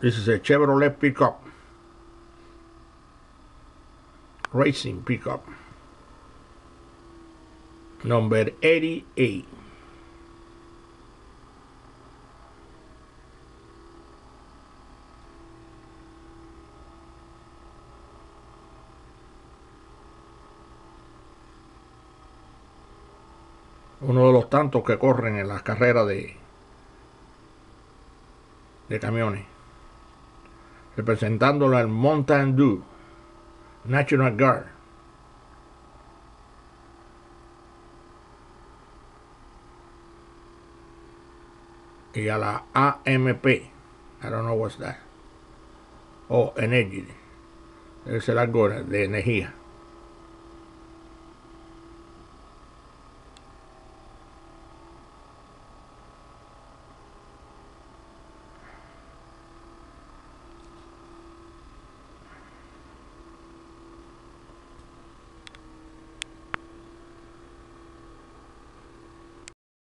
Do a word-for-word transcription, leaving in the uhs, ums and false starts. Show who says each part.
Speaker 1: This is a Chevrolet pickup, racing pickup, number eighty-eight. Uno de los tantos que corren en las carreras de, de camiones, representándolo al Mountain Dew National Guard. Y a la A M P, I don't know what's that. Oh, Energy, es el algo de energía.